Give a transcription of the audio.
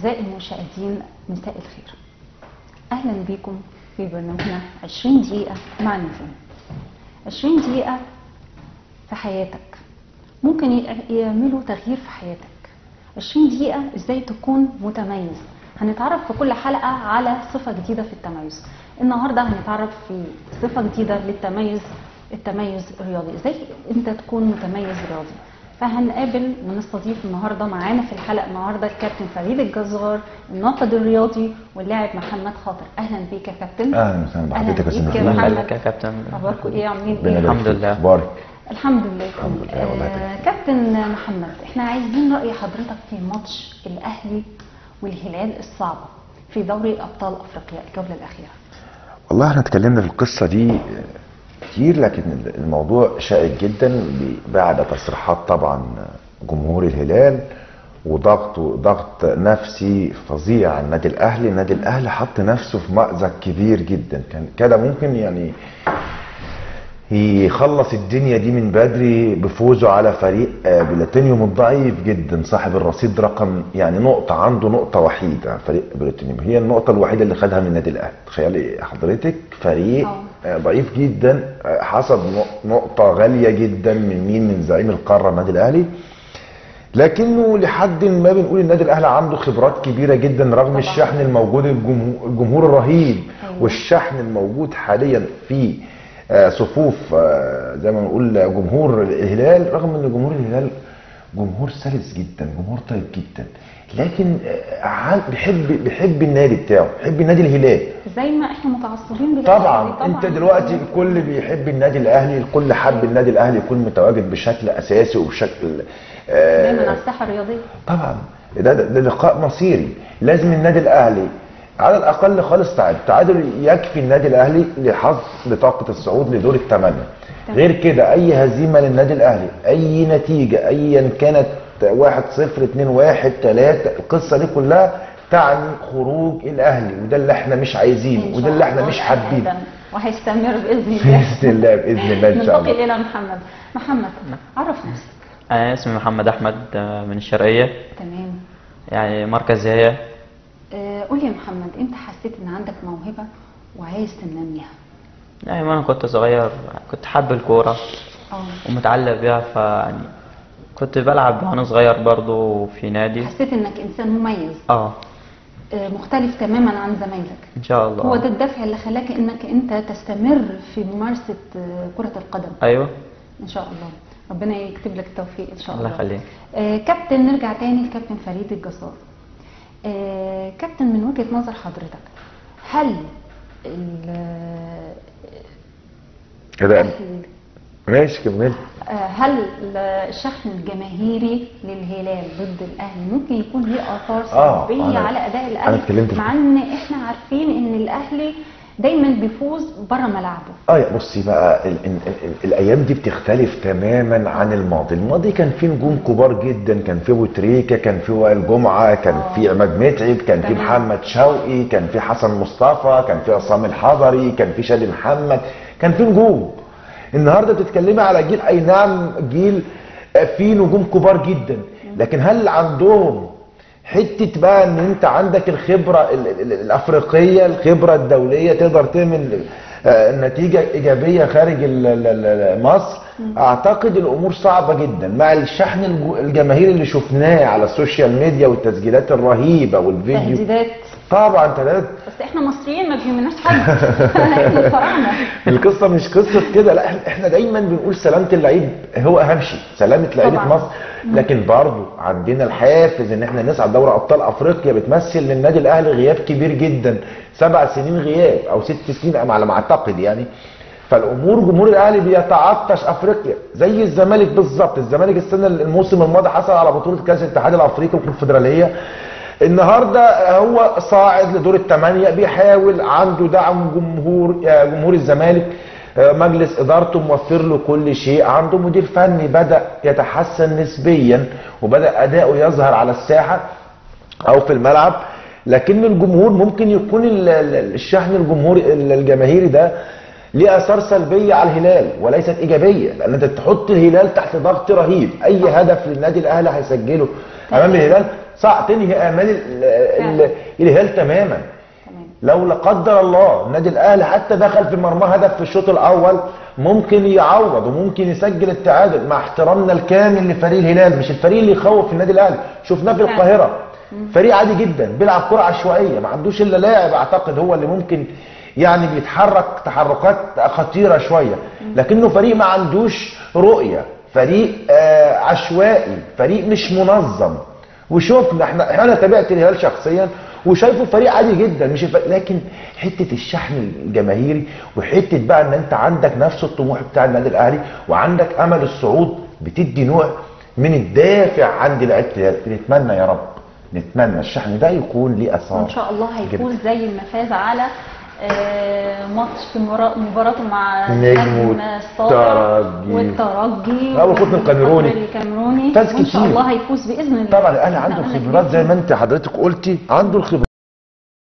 أعزائي المشاهدين، مساء الخير. أهلا بكم في برنامجنا 20 دقيقة مع نجوم. 20 دقيقة في حياتك ممكن يعملوا تغيير في حياتك. 20 دقيقة ازاي تكون متميز. هنتعرف في كل حلقة على صفة جديدة في التميز. النهاردة هنتعرف في صفة جديدة للتميز، التميز الرياضي. ازاي انت تكون متميز رياضي. فهنقابل ونستضيف النهارده معانا في الحلقه النهارده الكابتن فريد الجزار، الناقد الرياضي واللاعب محمد خاطر. اهلا بيك يا كابتن. اهلا وسهلا بحضرتك يا استاذ محمد. يا كابتن، اخباركم ايه؟ عاملين ايه؟ ايه؟ الحمد لله. اخبارك؟ الحمد لله. الحمد لله. والله كابتن محمد، احنا عايزين راي حضرتك في ماتش الاهلي والهلال الصعبه في دوري ابطال افريقيا الجوله الاخيره. والله احنا اتكلمنا في القصه دي كتير، لكن الموضوع شائك جدا بعد تصريحات طبعا جمهور الهلال وضغط نفسي فظيع على النادي الاهلي. النادي الاهلي حط نفسه في مأزق كبير جدا، كان كده ممكن يعني يخلص الدنيا دي من بدري بفوزه على فريق بلاتينيوم الضعيف جدا صاحب الرصيد رقم يعني نقطة، عنده نقطة وحيدة. فريق بلاتينيوم هي النقطة الوحيدة اللي خدها من النادي الاهلي. تخيلي حضرتك فريق ضعيف جدا حصد نقطة غالية جدا من زعيم القارة النادي الاهلي. لكنه لحد ما بنقول النادي الاهلي عنده خبرات كبيرة جدا رغم الشحن الموجود، الجمهور الرهيب والشحن الموجود حاليا في صفوف زي ما نقول جمهور الهلال. رغم ان جمهور الهلال جمهور سلس جدا، جمهور طيب جدا، لكن بيحب النادي بتاعه، بيحب النادي الهلال زي ما احنا متعصبين طبعا. انت دلوقتي الكل بيحب النادي الاهلي، الكل حب النادي الاهلي يكون متواجد بشكل اساسي وبشكل دايما على الساحه الرياضيه. طبعا ده لقاء مصيري، لازم النادي الاهلي على الاقل خالص تعادل يكفي النادي الاهلي لحظ بطاقه الصعود لدور الثمانيه. غير كده اي هزيمه للنادي الاهلي، اي نتيجه ايا كانت 1-0 2-1 3، القصه دي كلها تعني خروج الاهلي، وده اللي احنا مش عايزينه وده اللي احنا مش حابينه، وهيستمر باذن الله. باذن الله باذن الله ان شاء الله. ننتقل الى محمد، عرف نفسك. انا اسمي محمد احمد من الشرقيه. تمام. يعني مركز هي. قول لي يا محمد، انت حسيت ان عندك موهبه وعايز تنميها؟ يعني وانا كنت صغير كنت حابب الكوره ومتعلق بيها، فيعني كنت بلعب وانا صغير برضو في نادي. حسيت انك انسان مميز مختلف تماما عن زمايلك ان شاء الله. هو ده الدافع اللي خلاك انك انت تستمر في ممارسه كره القدم. ايوه ان شاء الله، ربنا يكتب لك التوفيق ان شاء الله. الله يخليك. كابتن، نرجع تاني لكابتن فريد الجزار. كابتن، من وجهة نظر حضرتك، هل ماشي كمل. هل الشحن الجماهيري للهلال ضد الاهلي ممكن يكون ليه اثار سلبيه على اداء الاهلي، مع ان احنا عارفين ان الاهلي دايما بيفوز بره ملعبه؟ بصي بقى الايام دي بتختلف تماما عن الماضي. الماضي كان فيه نجوم كبار جدا، كان فيه ابو تريكه، كان فيه وائل جمعه، كان فيه عماد متعب، كان فيه محمد شوقي، كان فيه حسن مصطفى، كان فيه عصام الحضري، كان فيه شادي محمد، كان فيه نجوم. النهارده بتتكلمي على جيل، اي نعم جيل فيه نجوم كبار جدا، لكن هل عندهم حته بقى ان انت عندك الخبره الافريقيه، الخبره الدوليه، تقدر تعمل نتيجه ايجابيه خارج مصر؟ اعتقد الامور صعبه جدا مع الشحن الجماهيري اللي شفناه على السوشيال ميديا والتسجيلات الرهيبه والفيديو. تهديدات طبعا تهديدات، بس احنا مصريين ما بيهمناش حد. احنا الفراعنه. القصه مش قصه كده، لا احنا دايما بنقول سلامه اللعيب هو اهم شيء، سلامه لعيبه مصر. لكن برضه عندنا الحافز ان احنا نسعد دوري ابطال افريقيا، بتمثل للنادي الاهلي غياب كبير جدا، 7 سنين غياب او 6 سنين على ما اعتقد يعني. فالامور جمهور الاهلي بيتعطش افريقيا زي الزمالك بالظبط. الزمالك الموسم الماضي حصل على بطوله كاس الاتحاد الافريقي والكونفدراليه، النهارده هو صاعد لدور الثمانيه، بيحاول، عنده دعم جمهور الزمالك، مجلس ادارته موفر له كل شيء، عنده مدير فني بدا يتحسن نسبيا وبدا اداؤه يظهر على الساحه او في الملعب. لكن الجمهور ممكن يكون الشحن الجماهيري ده ليه اثار سلبيه على الهلال وليست ايجابيه، لان انت تحط الهلال تحت ضغط رهيب. اي هدف للنادي الاهلي هيسجله امام الهلال صعب تنهي امال الهلال تماما. لو لا قدر الله النادي الاهلي حتى دخل في مرمى هدف في الشوط الاول ممكن يعوض وممكن يسجل التعادل، مع احترامنا الكامل لفريق الهلال، مش الفريق اللي يخوف في النادي الاهلي. شفناه في القاهره فريق عادي جدا بيلعب كره عشوائيه، ما عندوش الا لاعب اعتقد هو اللي ممكن يعني بيتحرك تحركات خطيره شويه، لكنه فريق ما عندوش رؤيه، فريق عشوائي، فريق مش منظم. وشوفنا انا تابعت الهلال شخصيا وشايفه فريق عادي جدا، مش لكن حته الشحن الجماهيري وحته بقى ان انت عندك نفس الطموح بتاع النادي الاهلي وعندك امل الصعود بتدي نوع من الدافع عند لعيبه الهلال. نتمنى يا رب، نتمنى الشحن ده يكون ليه اثار وان شاء الله هيفوز زي ما فاز على ماتش في مباراته مع نجم والترجي والقطن الكاميروني فاز كتير. ان شاء الله هيفوز باذن الله. طبعا الاهلي عنده الخبرات زي ما انت حضرتك قلتي، عنده الخبرات.